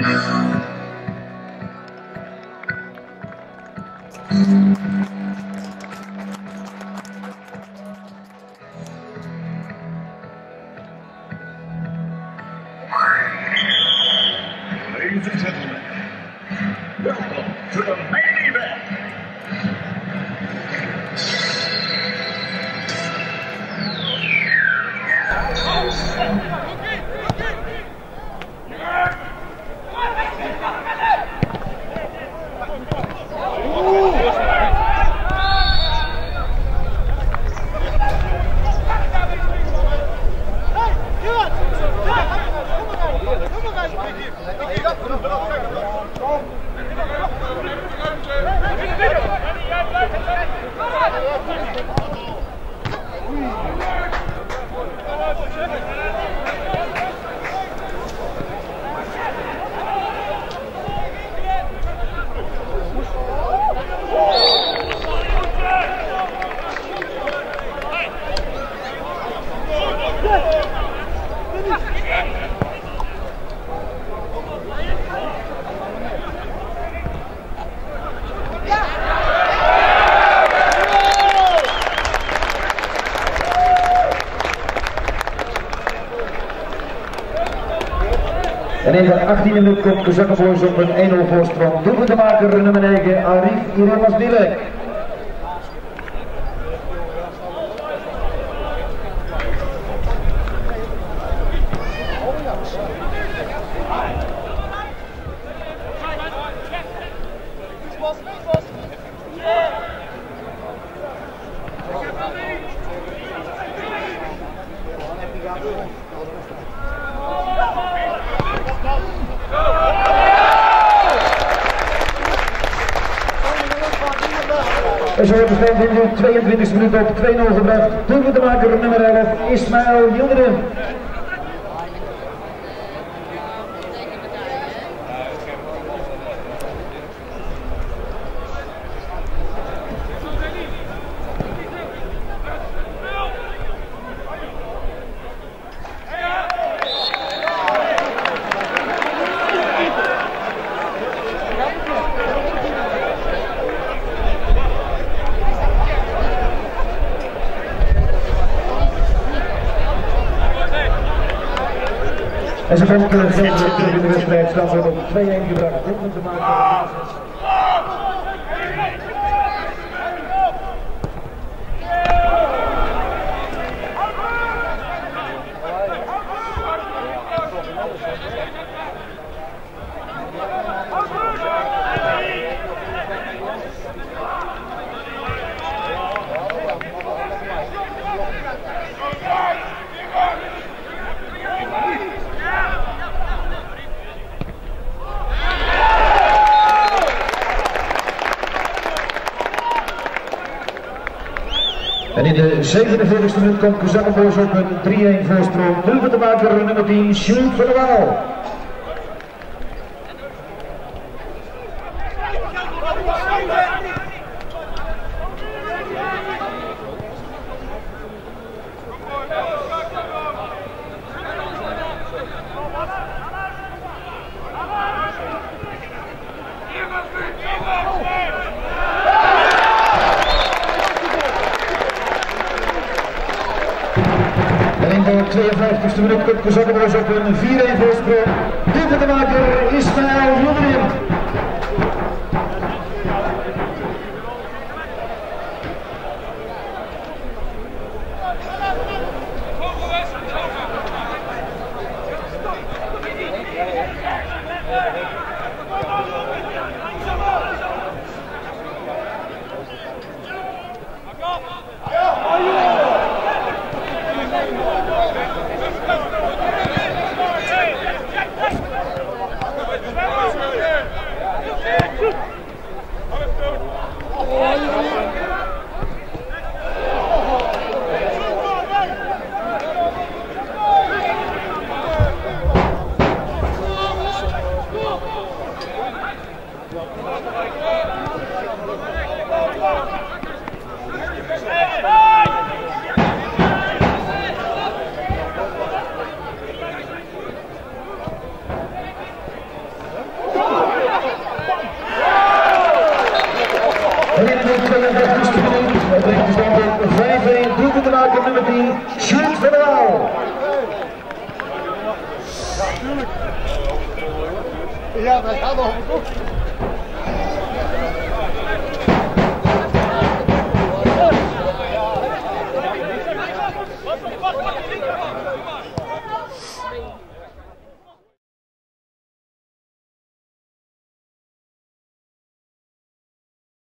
Ladies and gentlemen, welcome to the main event. En in de 18e minuut komt Kozakkenboys op een 1-0 voorsprong. Doelpuntenmaker nummer 9, Arif Iremasbilek. En zo wordt de stand in de 22e minuut op 2-0 gebracht. Doelpuntenmaker nummer 11, Ismaël Yildirim. En ze komt geen in de wedstrijd, stand wordt op 2-1 gebracht. Doelpunt te maken. En in de 47e minuut komt Kozakkenboys op een 3-1 voorsprong. Doelpuntenmaker nummer 10, Sjoerd van der Waal. En in de 52e minuut komt Kozakkenboys op een 4-1 voorsprong. Doelpuntenmaker Ismaël Yildirim. Ja, dat gaat nog goed.